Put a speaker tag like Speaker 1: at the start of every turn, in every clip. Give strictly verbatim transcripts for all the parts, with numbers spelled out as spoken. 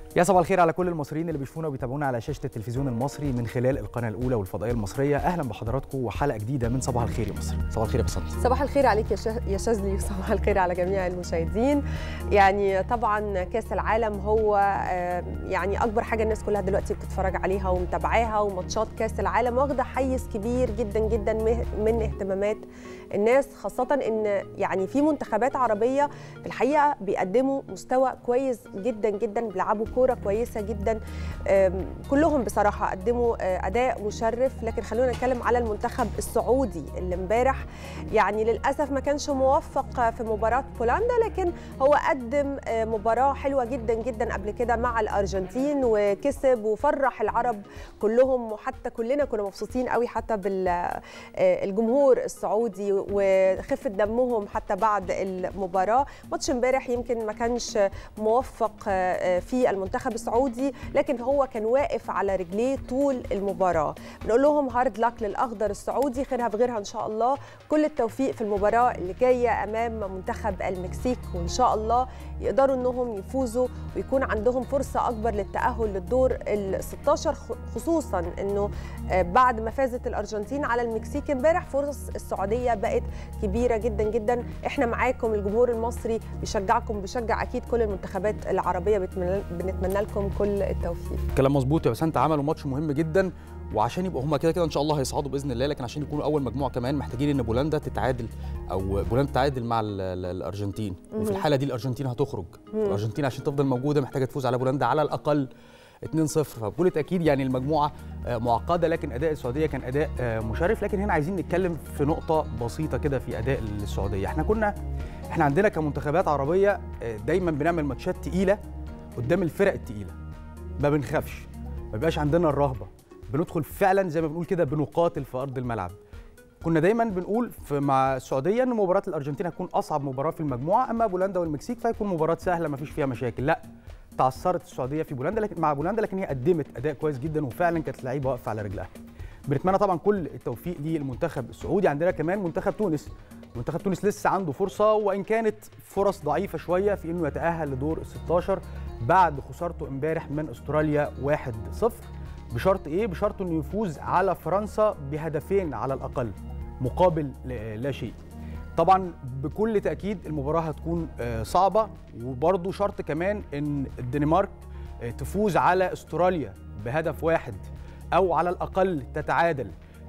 Speaker 1: يا صباح الخير على كل المصريين اللي بيشوفونا وبيتابعونا على شاشة التلفزيون المصري من خلال القناة الأولى والفضائية المصرية. أهلا بحضراتكم وحلقة جديدة من صباح الخير يا مصر. صباح الخير يا بسنت.
Speaker 2: صباح الخير عليك يا يا شاذلي، وصباح الخير على جميع المشاهدين. يعني طبعا كأس العالم هو يعني أكبر حاجة الناس كلها دلوقتي بتتفرج عليها ومتابعاها، وماتشات كأس العالم واخدة حيز كبير جدا جدا من اهتمامات الناس، خاصة إن يعني في منتخبات عربية في الحقيقة بيقدموا مستوى كويس جدا جدا، بيلعبوا كورة كويسة جدا، كلهم بصراحة قدموا أداء مشرف. لكن خلونا نتكلم على المنتخب السعودي اللي امبارح يعني للأسف ما كانش موفق في مباراة بولندا، لكن هو قدم مباراة حلوة جدا جدا قبل كده مع الأرجنتين وكسب وفرح العرب كلهم، وحتى كلنا كنا مبسوطين قوي حتى بالجمهور السعودي وخفة دمهم حتى بعد المباراة. ماتش امبارح يمكن ما كانش موفق في المنتخب السعودي، لكن هو كان واقف على رجليه طول المباراة. بنقول لهم هارد لاك للأخضر السعودي، خيرها في غيرها إن شاء الله. كل التوفيق في المباراة اللي جاية أمام منتخب المكسيك، وإن شاء الله يقدروا أنهم يفوزوا ويكون عندهم فرصة أكبر للتأهل للدور ال ستاشر، خصوصا أنه بعد ما فازت الأرجنتين على المكسيك امبارح فرص السعودية بقت كبيرة جدا جدا. احنا معاكم، الجمهور المصري بيشجعكم، بيشجع أكيد كل المنتخبات العربية، بنتمنى لكم كل التوفيق.
Speaker 1: كلام مظبوط يا بسنت، عملوا ماتش مهم جدا، وعشان يبقوا هم كده كده ان شاء الله هيصعدوا باذن الله، لكن عشان يكونوا اول مجموعه كمان محتاجين ان بولندا تتعادل، او بولندا تتعادل مع الارجنتين، وفي الحاله دي الارجنتين هتخرج. الارجنتين عشان تفضل موجوده محتاجه تفوز على بولندا على الاقل اتنين صفر، فبقول اكيد يعني المجموعه معقده، لكن اداء السعوديه كان اداء مشرف. لكن هنا عايزين نتكلم في نقطه بسيطه كده في اداء السعوديه. احنا كنا احنا عندنا كمنتخبات عربيه دايما بنعمل ماتشات تقيله قدام الفرق التقيله، ما بنخافش، ما بيبقاش عندنا الرهبه، بندخل فعلا زي ما بنقول كده بنقاتل في ارض الملعب. كنا دايما بنقول في مع السعوديه ان مباراه الارجنتين هتكون اصعب مباراه في المجموعه، اما بولندا والمكسيك فهيكون مباراه سهله ما فيش فيها مشاكل. لا، تعثرت السعوديه في بولندا لكن مع بولندا، لكن هي قدمت اداء كويس جدا وفعلا كانت لعيبه واقفه على رجلها. بنتمنى طبعا كل التوفيق للمنتخب السعودي. عندنا كمان منتخب تونس، منتخب تونس لسه عنده فرصه، وان كانت فرص ضعيفه شويه في انه يتاهل لدور ال ستاشر بعد خسارته امبارح من استراليا واحد صفر. بشرط ايه؟ بشرط انه يفوز على فرنسا بهدفين على الاقل مقابل لا شيء. طبعا بكل تاكيد المباراه هتكون صعبه، وبرضه شرط كمان ان الدنمارك تفوز على استراليا بهدف واحد او على الاقل تتعادل.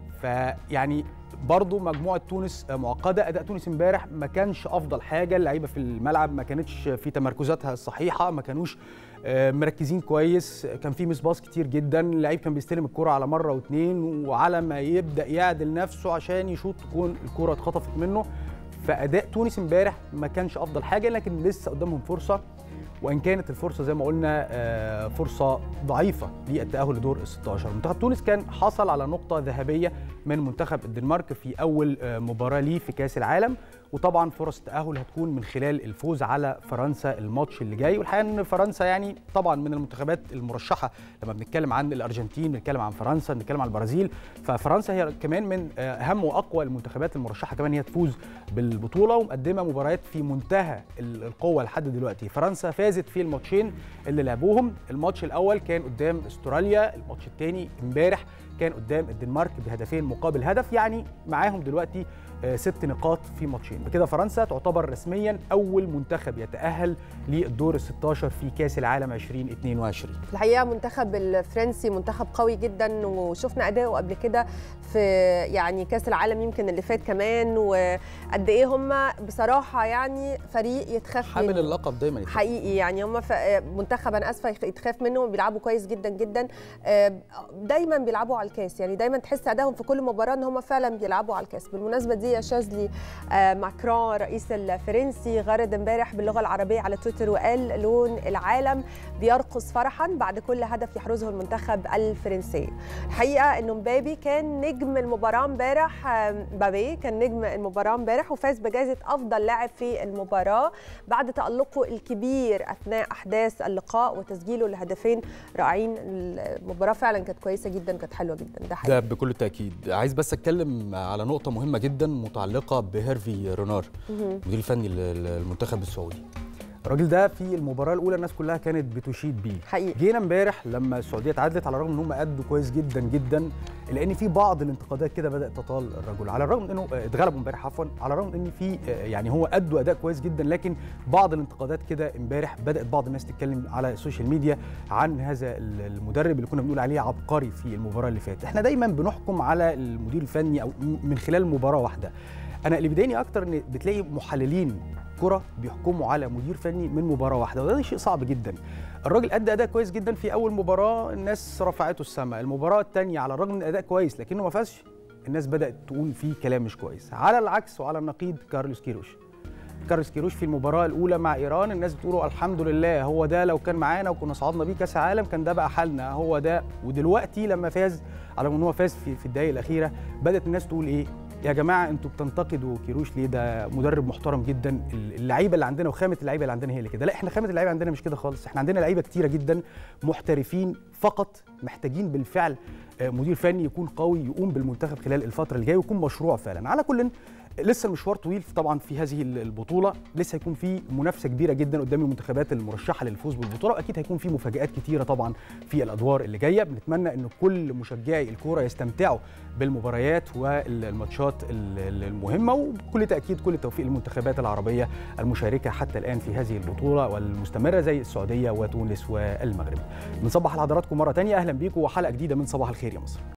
Speaker 1: فيعني برضه مجموعه تونس معقده. اداء تونس امبارح ما كانش افضل حاجه، اللعيبه في الملعب ما كانتش في تمركزاتها الصحيحه، ما كانوش مركزين كويس، كان في مس باص كتير جدا، اللعيب كان بيستلم الكرة على مره واثنين، وعلى ما يبدا يعدل نفسه عشان يشوط تكون الكرة اتخطفت منه. فاداء تونس امبارح ما كانش افضل حاجه، لكن لسه قدامهم فرصه، وان كانت الفرصه زي ما قلنا فرصه ضعيفه للتاهل لدور ال ستاشر. منتخب تونس كان حصل على نقطه ذهبيه من منتخب الدنمارك في اول مباراه ليه في كاس العالم، وطبعا فرص التاهل هتكون من خلال الفوز على فرنسا الماتش اللي جاي. والحقيقه ان فرنسا يعني طبعا من المنتخبات المرشحه، لما بنتكلم عن الارجنتين بنتكلم عن فرنسا، بنتكلم عن البرازيل، ففرنسا هي كمان من اهم واقوى المنتخبات المرشحه كمان هي تفوز بالبطوله، ومقدمه مباريات في منتهى القوه لحد دلوقتي. فرنسا فازت في الماتشين اللي لعبوهم، الماتش الاول كان قدام استراليا، الماتش الثاني امبارح كان قدام الدنمارك بهدفين مقابل هدف، يعني معاهم دلوقتي ست نقاط في ماتشين. بكده فرنسا تعتبر رسميا اول منتخب يتاهل للدور ال ستاشر في كاس العالم ألفين واثنين وعشرين.
Speaker 2: الحقيقه المنتخب الفرنسي منتخب قوي جدا، وشفنا اداؤه قبل كده في يعني كاس العالم يمكن اللي فات كمان، وقد ايه هم بصراحه يعني فريق يتخاف منه،
Speaker 1: حامل اللقب دايما يتخاف.
Speaker 2: حقيقي يعني هم منتخب انا اسفه يتخاف منهم، بيلعبوا كويس جدا جدا، دايما بيلعبوا على الكاس، يعني دايما تحس ادائهم في كل مباراه ان هم فعلا بيلعبوا على الكاس. بالمناسبه دي يا شاذلي، ماكرون رئيس الفرنسي غرد امبارح باللغه العربيه على تويتر وقال لون العالم بيرقص فرحا بعد كل هدف يحرزه المنتخب الفرنسي. الحقيقه انه مبابي كان نجم المباراه امبارح، مبابي كان نجم المباراه امبارح وفاز بجائزه افضل لاعب في المباراه بعد تالقه الكبير اثناء احداث اللقاء وتسجيله لهدفين رائعين. المباراه فعلا كانت كويسه جدا، كانت حلوه جدا، ده حقيقي.
Speaker 1: ده بكل تاكيد. عايز بس اتكلم على نقطه مهمه جدا متعلقه بهيرفي رونار، المدير الفني للمنتخب السعودي. الراجل ده في المباراه الاولى الناس كلها كانت بتشيد بيه
Speaker 2: حقيقي.
Speaker 1: جينا امبارح لما السعوديه اتعادلت، على الرغم ان هم ادوا كويس جدا جدا، لان في بعض الانتقادات كده بدات تطال الرجل، على الرغم من انه اتغلبوا امبارح عفوا، على الرغم ان في يعني هو ادوا اداء كويس جدا، لكن بعض الانتقادات كده امبارح بدات بعض الناس تتكلم على السوشيال ميديا عن هذا المدرب اللي كنا بنقول عليه عبقري في المباراه اللي فاتت. احنا دايما بنحكم على المدير الفني او من خلال مباراه واحده. انا اللي بيضايقني اكتر ان بتلاقي محللين كرة بيحكموا على مدير فني من مباراه واحده، وده شيء صعب جدا. الراجل ادى اداء كويس جدا في اول مباراه، الناس رفعته السماء. المباراه الثانيه على الرغم من اداء كويس لكنه ما فازش، الناس بدات تقول فيه كلام مش كويس. على العكس وعلى النقيض كارلوس كيروش. كارلوس كيروش في المباراه الاولى مع ايران الناس بتقولوا الحمد لله، هو ده لو كان معانا وكنا صعدنا بيه كاس عالم كان ده بقى حالنا، هو ده. ودلوقتي لما فاز، على ان هو فاز في, في الدقائق الاخيره، بدات الناس تقول ايه يا جماعه انتوا بتنتقدوا كيروش ليه؟ ده مدرب محترم جدا، اللعيبه اللي عندنا وخامه اللعيبه اللي عندنا هي اللي كده. لا، احنا خامه اللعيبه عندنا مش كده خالص، احنا عندنا لعيبه كتيره جدا محترفين فقط، محتاجين بالفعل مدير فني يكون قوي يقوم بالمنتخب خلال الفتره اللي جايه ويكون مشروع فعلا. على كل لسه المشوار طويل طبعا في هذه البطوله، لسه هيكون في منافسه كبيره جدا قدام المنتخبات المرشحه للفوز بالبطوله، واكيد هيكون في مفاجآت كتيره طبعا في الادوار اللي جايه. بنتمنى ان كل مشجعي الكوره يستمتعوا بالمباريات والماتشات المهمه، وبكل تاكيد كل التوفيق للمنتخبات العربيه المشاركه حتى الان في هذه البطوله والمستمره زي السعوديه وتونس والمغرب. بنصبح على حضراتكم مره ثانيه، اهلا بيكم وحلقه جديده من صباح الخير يا مصر.